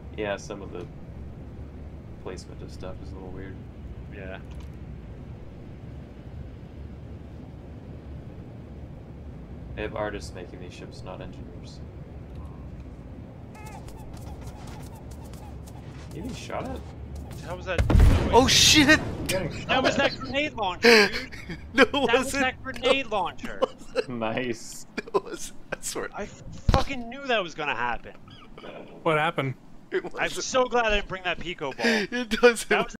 Yeah, some of the placement of stuff is a little weird. Yeah. They have artists making these ships, not engineers. You being shot at? How was that? Oh shit! That was that grenade launcher, dude. No, it That was wasn't. that grenade launcher. Nice. It was. I swear. I fucking knew that was gonna happen. What happened? It I'm wasn't. so glad I didn't bring that Pico ball. It doesn't. That was